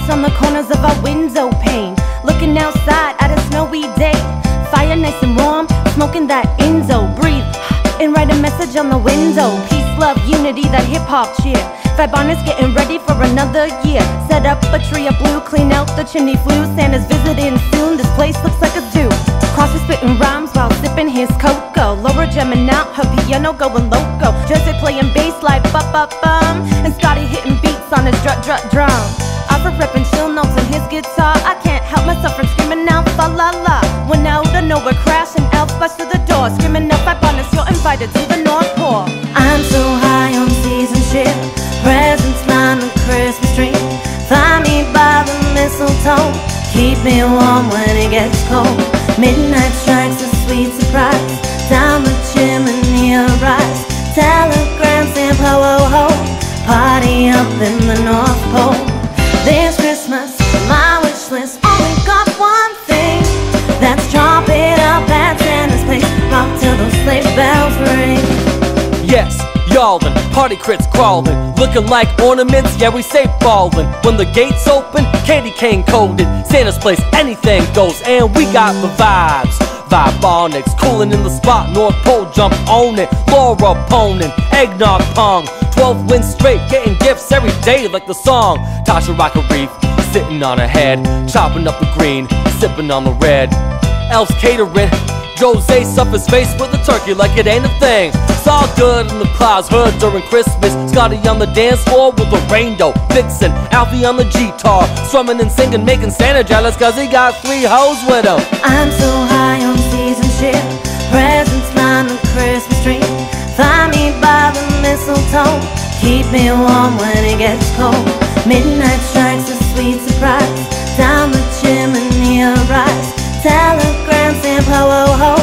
lights on the corners of our window pane, looking outside at a snowy day. Fire nice and warm, smoking that Enzo. Breathe and write a message on the window. Peace, love, unity, that hip-hop cheer. Vibonics getting ready for another year. Set up a tree of blue, clean out the chimney flue. Santa's visiting soon, this place looks like a zoo. Crosby spitting rhymes while sipping his cocoa. Laura jamming out, her piano going loco. Jersey playing bass like ba-ba-bum, and Scotty hitting beats on his drum. Alfred repping chill notes on his guitar. I can't help myself from screaming out fa-la-la. When out of nowhere crashing, elf bust through the door, screaming out Vibonics, you're invited to the North Pole. I'm so high on season shit, presents line the Christmas tree. Find me by the mistletoe, keep me warm when it gets cold. Midnight strikes a sweet surprise, down the chimney a rise. Telegram saying ho ho ho, party up in the North Pole. This Christmas, my wish list only got one thing, that's chop it up at Santa's place, rock till those sleigh bells ring. Yes, y'allin', party crits crawlin', looking like ornaments, yeah we say ballin'. When the gates open, candy cane coated, Santa's place anything goes, and we got the vibes. Vibonics, coolin' in the spot, North Pole jump on it. Laura ponin', eggnog pong, 12 wins straight, getting gifts every day like the song. Tasha rock a reef, sitting on her head, chopping up the green, sipping on the red. Elves catering, Jose stuff his face with a turkey like it ain't a thing. It's all good in the clouds, heard during Christmas. Scotty on the dance floor with a rainbow, Vixen, Alfie on the guitar, strumming and singing, making Santa jealous cause he got 3 hoes with him. I'm so high on season shit, presents line the Christmas tree. Find me by the mistletoe, keep me warm when it gets cold. Midnight strikes a sweet surprise, down the chimney a rise. Telegram saying ho ho ho,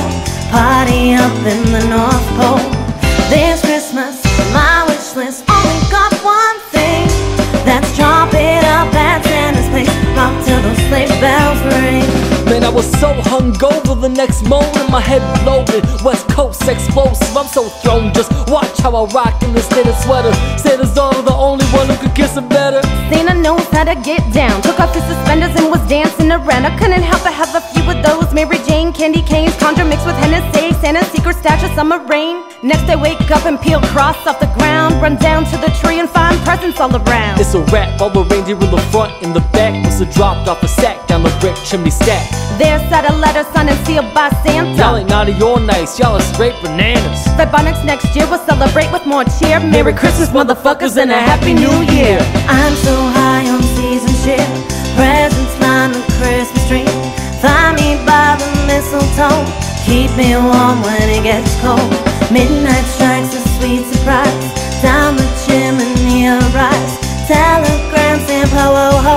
party up in the North Pole. This Christmas, my wish list only got one thing, that's chop it up at Santa's place, rock till those sleigh bells ring. Man, I was so hungover the next morning, my head bloated, West Coast explosive, I'm so thrown. Just watch how I rock in this knitted sweater. Santa's daughter, the only one who could kiss her better. Santa knows how to get down, took off his suspenders and was dancing around. I couldn't help but have a few of those Mary Jane candy canes, conjure mixed with Hennessy, Santa's secret stash of summer rain. Next I wake up and peel cross off the ground, run down to the tree and find presents all around. It's a wrap, all the reindeer in the front and the back was dropped off a sack down the brick chimney stack. There's sat a letter signed and sealed by Santa. Y'all ain't naughty or nice, y'all are straight bananas. Vibonics next year will celebrate with more cheer. Merry Christmas motherfuckers and a Happy New Year. I'm so high on season shit, presents line the Christmas tree. Find me by the mistletoe, keep me warm when it gets cold. Midnight strikes a sweet surprise, down the chimney a rise. Telegram saying ho ho ho,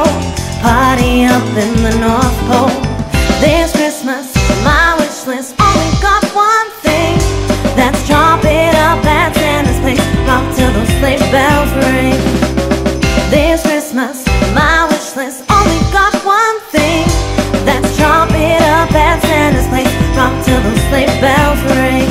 party up in the North Pole. This Christmas, my wish list only got one thing, that's chop it up at Santa's place, rock till those sleigh bells ring. This Christmas, my wish list only got one thing, that's chop it up at Santa's place, rock till those sleigh bells ring.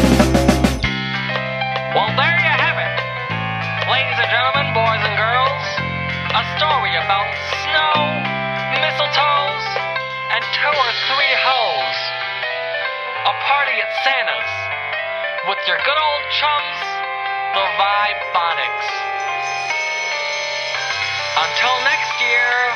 Well, there you have it, ladies and gentlemen, boys and girls, a story about snow, mistletoes, and 2 or 3 hoes. A party at Santa's with your good old chums, the Vibonics. Until next year.